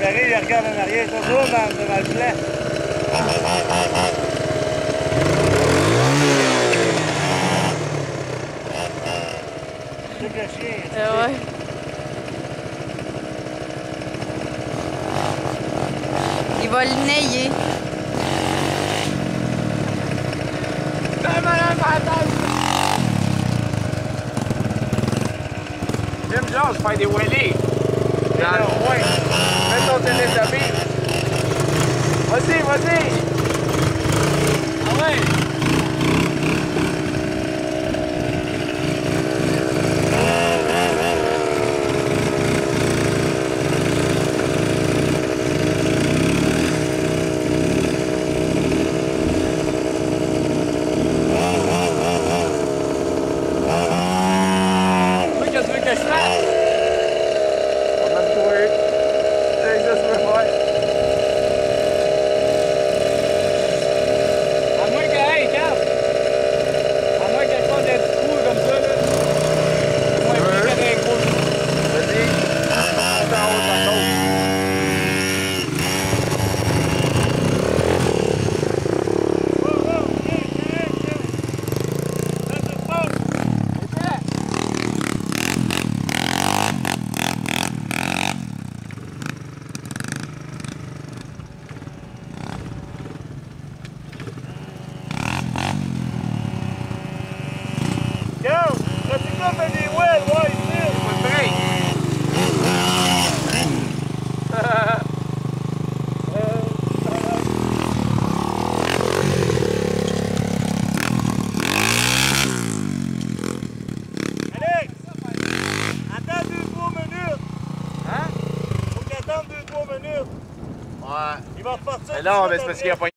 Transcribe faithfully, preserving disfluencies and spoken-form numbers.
Pareil, il regarde en arrière, toujours dans, devant le plan. C'est le chien. Euh, ouais. Il va le nailler. Jim Jones fait des wheelies dans le coin. Mets ton télétabis. Vas-y, vas-y. Ah ouais. Ouais. Il va repartir. Non, mais c'est parce qu'il a pas